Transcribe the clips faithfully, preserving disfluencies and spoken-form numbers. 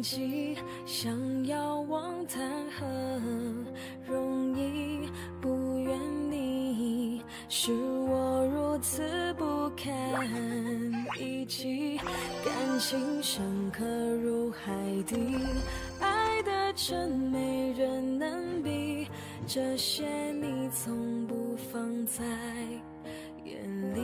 起，想要往谈何容易，不愿你是我如此不堪一击，感情深刻如海底，爱的真没人能比，这些你从不放在眼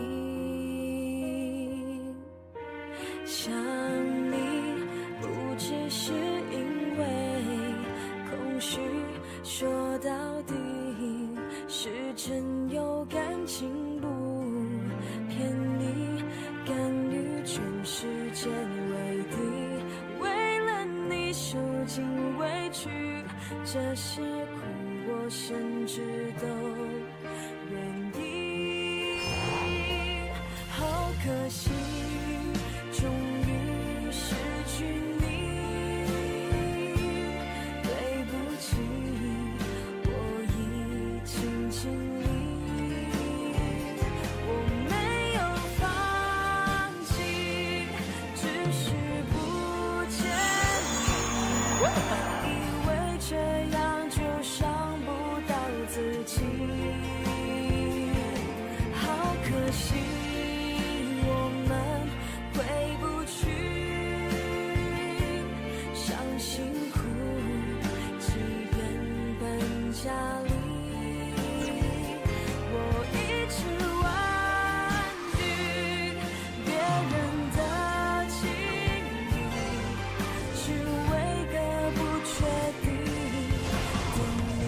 里。想你不只是因为空虚，说到底是真有感情不骗你，甘于全世界为敌，为了你受尽委屈，这些苦我甚至都愿意。好可惜终于失去你，对不起，我已经尽力，我没有放弃，只是不见你，以为这样就伤不到自己，好可惜我们回不去，伤心苦，即便奔家里，我一直婉拒别人的情意，只为个不确定的你。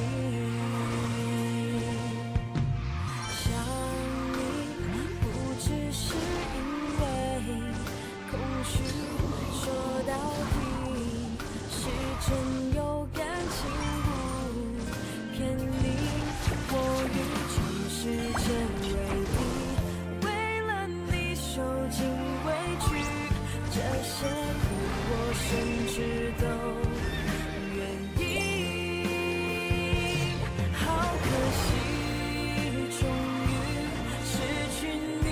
想你不只是因为空虚，说到底是真有感情不骗你，我与全世界为敌，为了你受尽委屈，这些苦我甚至都愿意。好可惜终于失去你，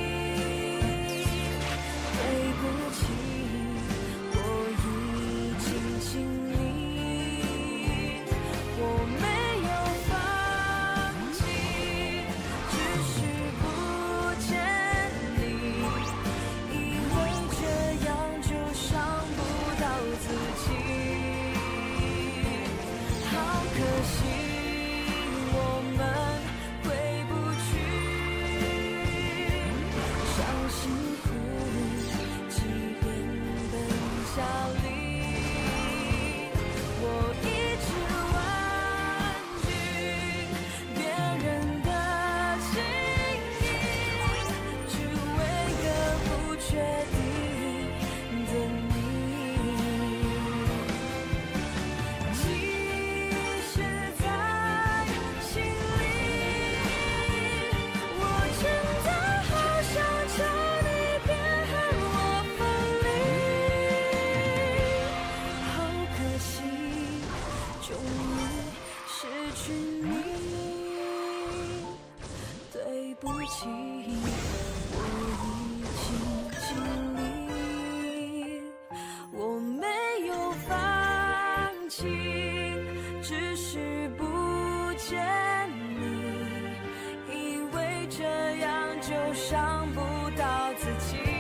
对不起，我已经尽力，我没有放弃，只是不见你，以为这样就伤不到自己，好可惜我们回不去，伤心苦，即便奔家里，我一直婉拒别人的情意，只为个不确定的你，积雪在心里，我真的好想求你别和我分离，好可惜终于失去你，对不起，我已经尽力，我没有放弃，只是不见你，以为这样就伤不到自己。